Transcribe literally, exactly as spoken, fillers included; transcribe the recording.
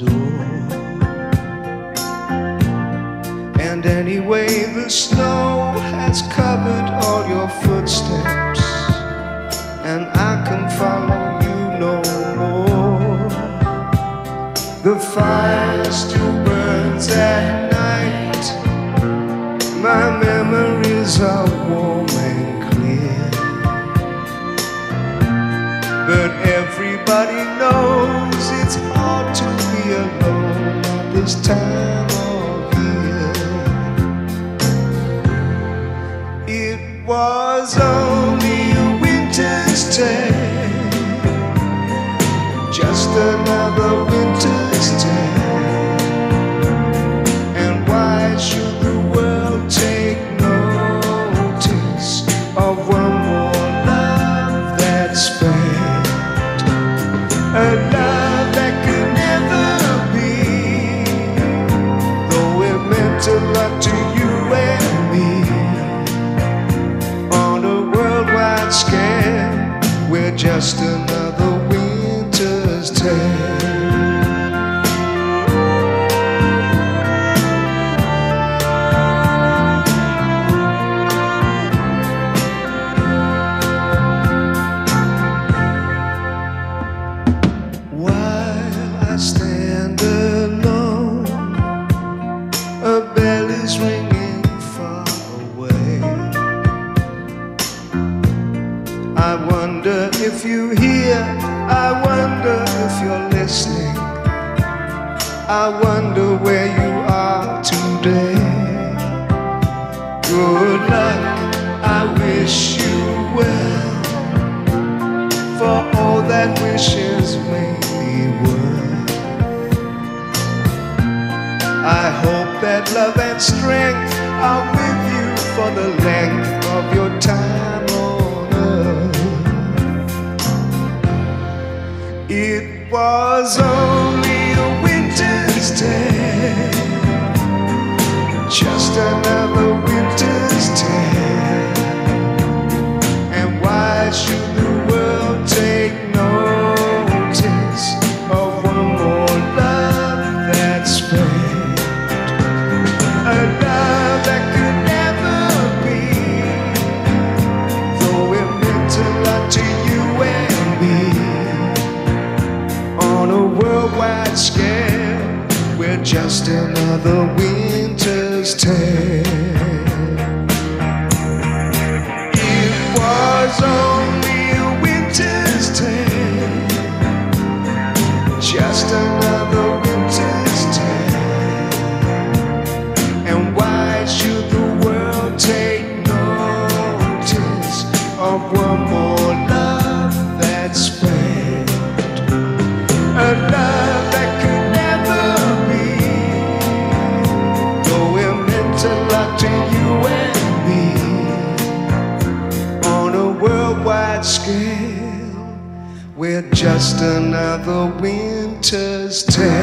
door. And anyway, the snow has covered all your footsteps, and I can follow you no more. The fire still burns at night. My memories are warm and clear, but everybody knows it's hard to be alone at this time of year. It was only a winter's tale, just another winter's tale. And why should the world take notice of one more love that's failed? A love that could never be, though it meant a lot to you and me. On a worldwide scale, we're just another winter's tale. I stand alone, a bell is ringing far away. I wonder if you hear, I wonder if you're listening. I wonder where you are today. Good luck, I wish you well, for all that wishes may be worth. I hope that love and strength are with you for the length of your time on earth. It was only a winter's tale, just another winter's tale. And why should the world take notice of one more love that's failed? A love that could never be, though it meant a lot to you and me. On a worldwide scale, we're just another winter's tale. It was only a winter's tale, just another winter's tale. And why should the world take notice of one more love that's failed? A love that could never be, though it meant a lot to you and me. On a worldwide scale, we're just another winter's tale.